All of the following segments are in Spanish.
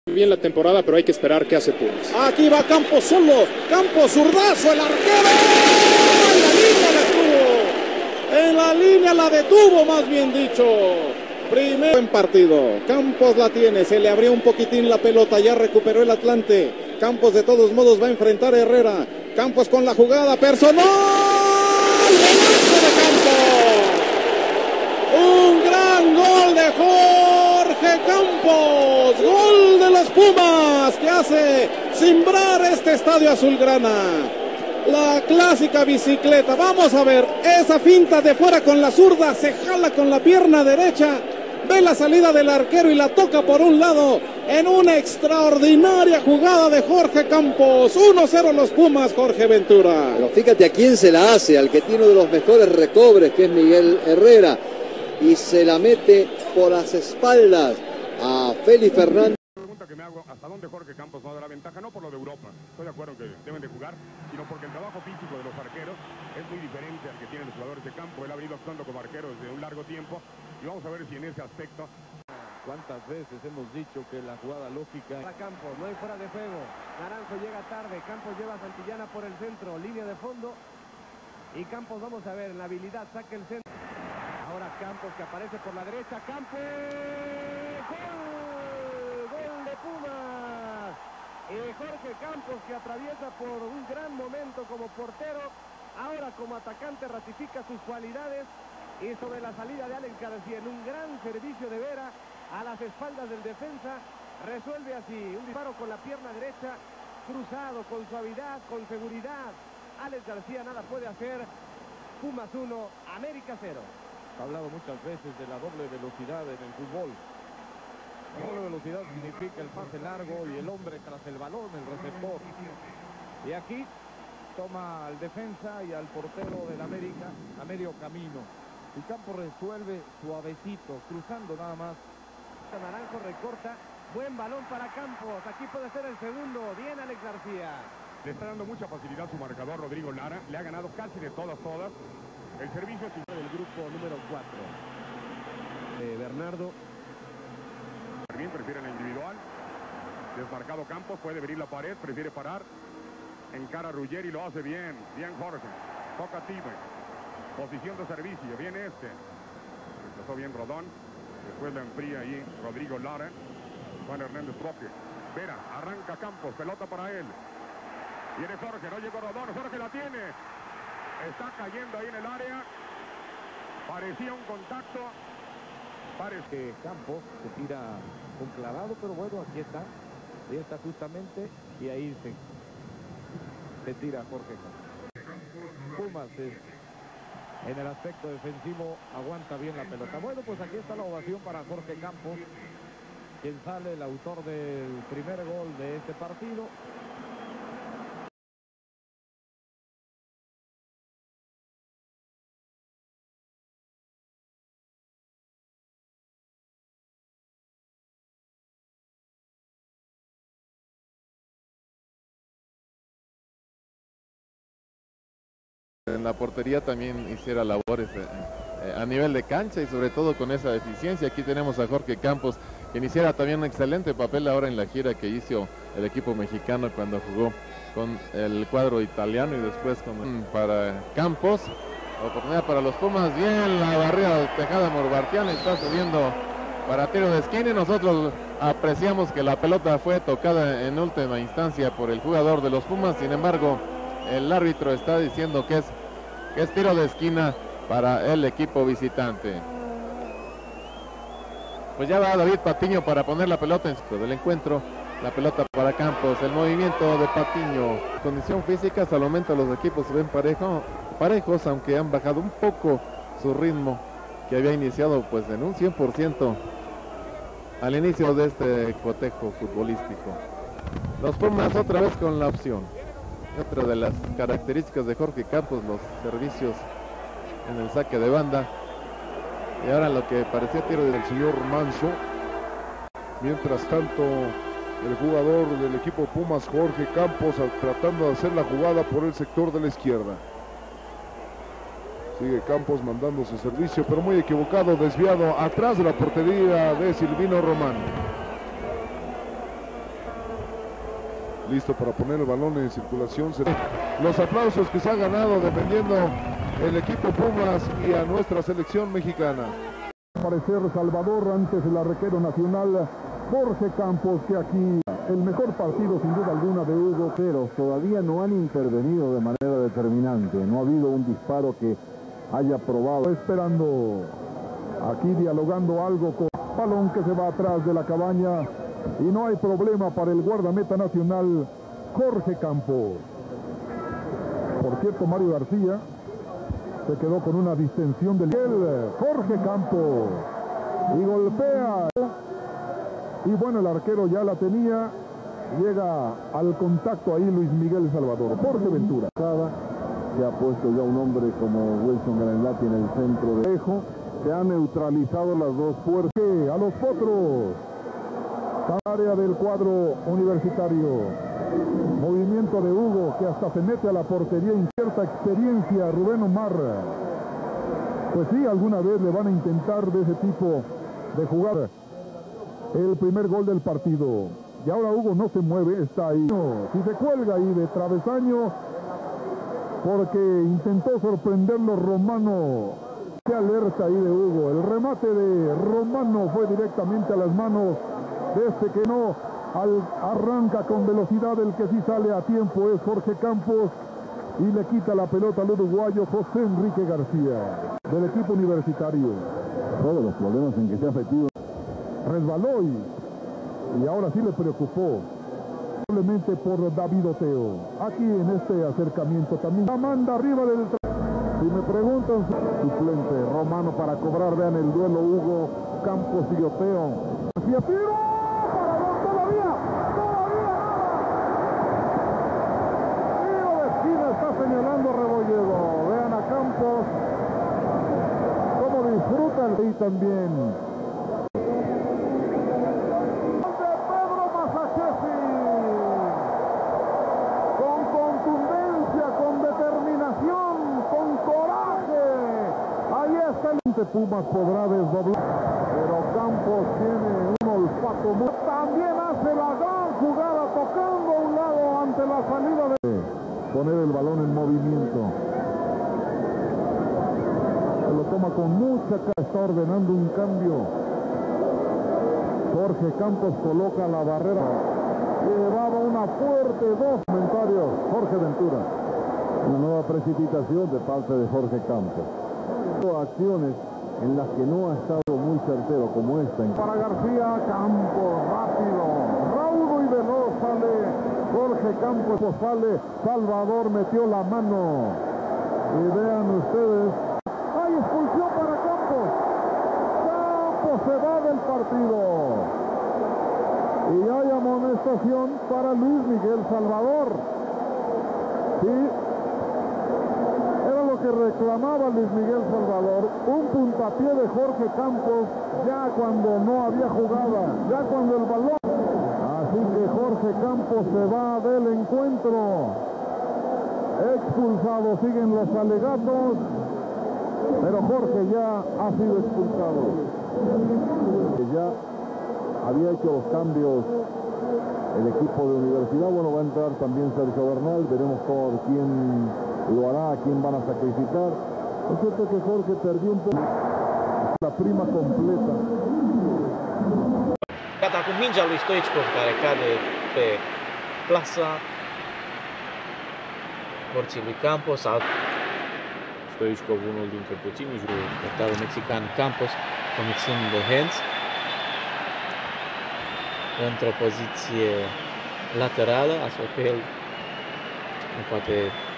bien la temporada, pero hay que esperar qué hace Pumas. Aquí va Campos solo, Campos zurdazo, el arquero. En la línea la detuvo. En la línea la detuvo, más bien dicho. Primer buen partido. Campos la tiene, se le abrió un poquitín la pelota, ya recuperó el Atlante. Campos de todos modos va a enfrentar a Herrera. Campos con la jugada personal. ¡Golazo de Campos! Un gran gol de Jorge Campos. Gol de los Pumas que hace cimbrar este estadio azulgrana. La clásica bicicleta. Vamos a ver esa finta de fuera con la zurda. Se jala con la pierna derecha. Ve la salida del arquero y la toca por un lado en una extraordinaria jugada de Jorge Campos. 1-0 los Pumas, Jorge Ventura. Pero fíjate a quién se la hace, al que tiene uno de los mejores recobres, que es Miguel Herrera. Y se la mete por las espaldas a Félix Fernández. Pregunta que me hago, ¿hasta dónde Jorge Campos va a dar la ventaja? No por lo de Europa, estoy de acuerdo que deben de jugar, sino porque el trabajo físico de los arqueros es muy diferente al que tienen los jugadores de campo. Él ha venido actuando como arquero desde un largo tiempo. Y vamos a ver si en ese aspecto... ¿Cuántas veces hemos dicho que la jugada lógica... Para Campos, no hay fuera de juego. Naranjo llega tarde, Campos lleva a Santillana por el centro, línea de fondo. Y Campos, vamos a ver, en la habilidad, saca el centro. Ahora Campos que aparece por la derecha, Campos... ¡Gol! ¡Gol de Pumas! Jorge Campos que atraviesa por un gran momento como portero. Ahora como atacante ratifica sus cualidades. Y sobre la salida de Alex García en un gran servicio de Vera a las espaldas del defensa, resuelve así un disparo con la pierna derecha, cruzado, con suavidad, con seguridad. Alex García nada puede hacer. Pumas 1, América 0. Se ha hablado muchas veces de la doble velocidad en el fútbol. La doble velocidad significa el pase largo y el hombre tras el balón, el receptor. Y aquí toma al defensa y al portero del América a medio camino. Y Campos resuelve suavecito, cruzando nada más. Naranjo recorta, buen balón para Campos, aquí puede ser el segundo, bien Alex García. Le está dando mucha facilidad a su marcador Rodrigo Lara, le ha ganado casi de todas. El servicio es del grupo número 4. Bernardo. Bien, prefiere la individual. Desmarcado Campos, puede venir la pared, prefiere parar. Encara a Ruggeri, lo hace bien, bien Jorge. Toca Time. Posición de servicio, viene este. Empezó bien Rodón. Después la enfría ahí Rodrigo Lara. Juan Hernández Roque. Vera, arranca Campos, pelota para él. Viene Jorge, no llegó Rodón. Jorge la tiene. Está cayendo ahí en el área. Parecía un contacto. Parece que Campos se tira un clavado, pero bueno, aquí está. Ahí está justamente. Y ahí se tira Jorge Campos. Pumas en el aspecto defensivo aguanta bien la pelota. Bueno, pues aquí está la ovación para Jorge Campos, quien sale el autor del primer gol de este partido. En la portería también hiciera labores a nivel de cancha y sobre todo con esa eficiencia. Aquí tenemos a Jorge Campos, quien hiciera también un excelente papel ahora en la gira que hizo el equipo mexicano cuando jugó con el cuadro italiano y después para Campos. Oportunidad para los Pumas, bien la barrera Tejada Morbartiana, está subiendo para tiro de esquina y nosotros apreciamos que la pelota fue tocada en última instancia por el jugador de los Pumas. Sin embargo, el árbitro está diciendo que es tiro de esquina para el equipo visitante. Pues ya va David Patiño para poner la pelota en centro del encuentro. La pelota para Campos, el movimiento de Patiño. Condición física, hasta el momento los equipos se ven parejos, aunque han bajado un poco su ritmo, que había iniciado pues en un 100% al inicio de este cotejo futbolístico. Los Pumas otra vez con la opción. Otra de las características de Jorge Campos, los servicios en el saque de banda. Y ahora lo que parecía tiro del señor Manso. Mientras tanto, el jugador del equipo Pumas, Jorge Campos, tratando de hacer la jugada por el sector de la izquierda. Sigue Campos mandando su servicio, pero muy equivocado, desviado atrás de la portería de Silvino Román. listo para poner el balón en circulación. Los aplausos que se ha ganado defendiendo el equipo Pumas y a nuestra selección mexicana. Parecer Salvador antes el arquero nacional Jorge Campos, que aquí el mejor partido sin duda alguna de Hugo. Pero todavía no han intervenido de manera determinante, no ha habido un disparo que haya probado. Esperando, aquí dialogando algo con balón que se va atrás de la cabaña y no hay problema para el guardameta nacional Jorge Campos. Por cierto, Mario García se quedó con una distensión del Jorge Campos y golpea. Y bueno, el arquero ya la tenía. Llega al contacto ahí Luis Miguel Salvador. Jorge Ventura. Se ha puesto ya un hombre como Wilson Granlati en el centro de Ejo. Se han neutralizado las dos fuerzas. A los potros. Área del cuadro universitario. Movimiento de Hugo, que hasta se mete a la portería. Incierta experiencia Rubén Omar. Pues sí, alguna vez le van a intentar de ese tipo de jugar. El primer gol del partido. Y ahora Hugo no se mueve, está ahí. Si se cuelga ahí de travesaño, porque intentó sorprenderlo Romano. Qué alerta ahí de Hugo. El remate de Romano fue directamente a las manos de este que no arranca con velocidad. El que sí sale a tiempo es Jorge Campos. Y le quita la pelota al uruguayo José Enrique García, del equipo universitario. Todos los problemas en que se ha metido. Resbaló y ahora sí le preocupó. Probablemente por David Oteo. Aquí en este acercamiento también. La manda arriba del... Si me preguntan, suplente Romano para cobrar. Vean el duelo Hugo Campos y Oteo. Hacia tiro. Todavía. Tiro de esquina está señalando Rebolledo. Vean a Campos cómo disfruta el rey también. Pumas podrá desdoblar, pero Campos tiene un olfato muy... También hace la gran jugada tocando a un lado ante la salida de... Poner el balón en movimiento. Se lo toma con mucha calma. Está ordenando un cambio. Jorge Campos coloca la barrera. Llevaba una fuerte, dos comentarios. Jorge Ventura. Una nueva precipitación de parte de Jorge Campos. Acciones en las que no ha estado muy certero como esta. Para García, Campos, rápido, raudo y veloz sale Jorge Campos, sale Salvador, metió la mano. Y vean ustedes, hay expulsión para Campos. Campos se va del partido. Y hay amonestación para Luis Miguel Salvador. Sí. Que reclamaba Luis Miguel Salvador, un puntapié de Jorge Campos ya cuando no había jugada, ya cuando el balón. Así que Jorge Campos se va del encuentro. Expulsado, siguen los alegatos, pero Jorge ya ha sido expulsado. Ya había hecho los cambios el equipo de Universidad. Bueno, va a entrar también Sergio Bernal, veremos por quién lo hará, a quién van a sacrificar. Es cierto que Jorge perdió un poco la prima completa. Iată acum mingea lui Stoichkov care cade pe plasa porții lui Campos. Stoichkov, unul dintre puținii jucători, portarul mexican Campos, comițând de hands într-o poziție laterală, astfel că el nu poate.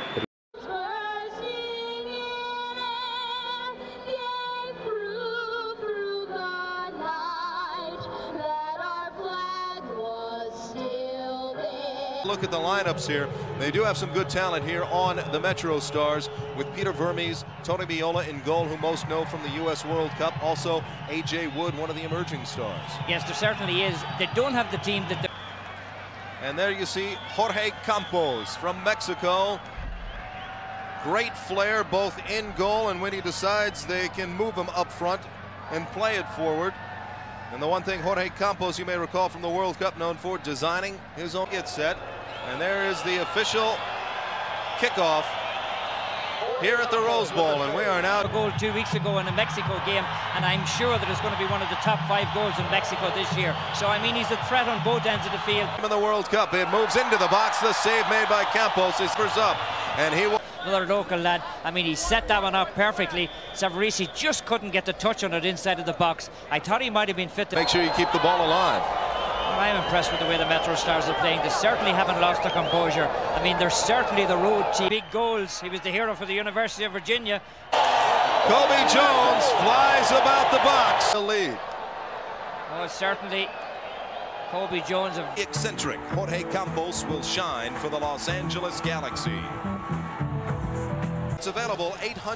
Look at the lineups here. They do have some good talent here on the Metro Stars with Peter Vermes, Tony Meola in goal, who most know from the U.S. World Cup. Also, A.J. Wood, one of the emerging stars. Yes, there certainly is. They don't have the team that... And there you see Jorge Campos from Mexico. Great flair both in goal and when he decides they can move him up front and play it forward. And the one thing Jorge Campos, you may recall from the World Cup, known for designing his own get set. And there is the official kickoff here at the Rose Bowl, and we are now... A goal 2 weeks ago in a Mexico game, and I'm sure that it's going to be one of the top 5 goals in Mexico this year. So, I mean, he's a threat on both ends of the field. In the World Cup, it moves into the box. The save made by Campos is first up, and he will... Another local lad. I mean, he set that one up perfectly. Savarese just couldn't get the touch on it inside of the box. I thought he might have been fit to... Make sure you keep the ball alive. I'm impressed with the way the Metro Stars are playing. They certainly haven't lost their composure. I mean, they're certainly the road team. Big goals. He was the hero for the University of Virginia. Kobe Jones flies about the box. The lead. Oh, certainly. Kobe Jones. Eccentric Jorge Campos will shine for the Los Angeles Galaxy. It's available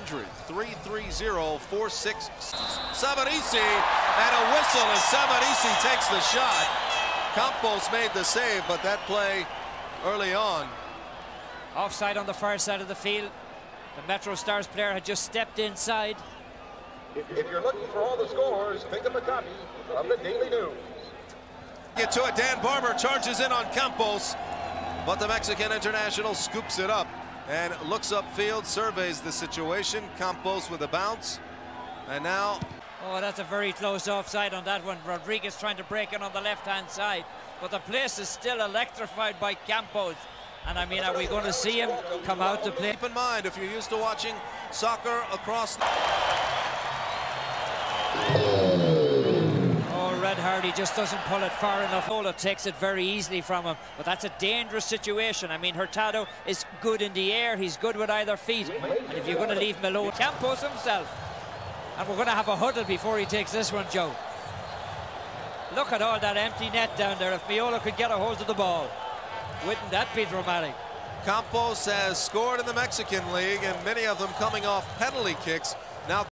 800-330-46. Savarese, and a whistle as Savarese takes the shot. Campos made the save, but that play early on. Offside on the far side of the field. The Metro Stars player had just stepped inside. If you're looking for all the scores, pick up a copy of the Daily News. Get to it. Dan Barber charges in on Campos, but the Mexican international scoops it up and looks upfield, surveys the situation. Campos with a bounce, and now... Oh, that's a very close offside on that one. Rodriguez trying to break in on the left-hand side, but the place is still electrified by Campos. And I mean, are we going to see him come out to play? Keep in mind, if you're used to watching soccer across... Oh, Red Hardy just doesn't pull it far enough. Ola takes it very easily from him, but that's a dangerous situation. I mean, Hurtado is good in the air. He's good with either feet. And if you're going to leave him alone, Campos himself. And we're going to have a huddle before he takes this one, Joe. Look at all that empty net down there. If Miola could get a hold of the ball, wouldn't that be dramatic? Campos has scored in the Mexican League, and many of them coming off penalty kicks. Now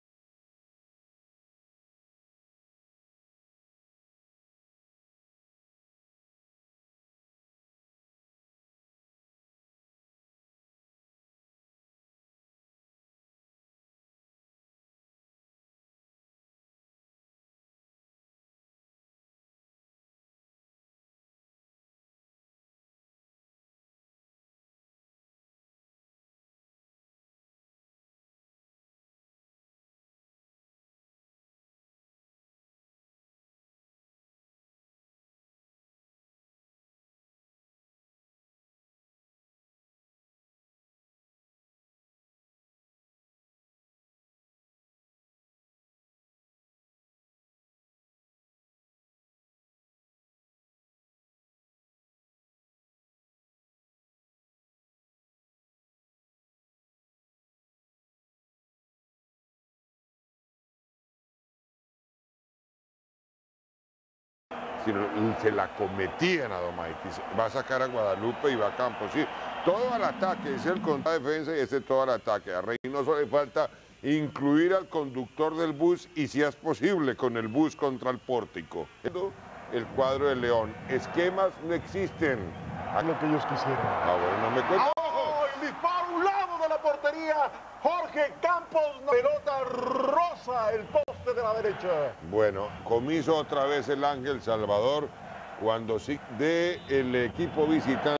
se la cometían a Adomaitis. Va a sacar a Guadalupe y va a Campos. Sí, todo al ataque, es el contra defensa y ese todo al ataque. A Reynoso le falta incluir al conductor del bus y si es posible con el bus contra el pórtico. El cuadro de León. Esquemas no existen. Lo que ellos quisieran. Ah, bueno, no me cuento. ¡Oh! El disparo a un lado de la portería. Jorge Campos, pelota rosa el poste de la derecha. Bueno, comiso otra vez el Ángel Salvador cuando sí del equipo visitante.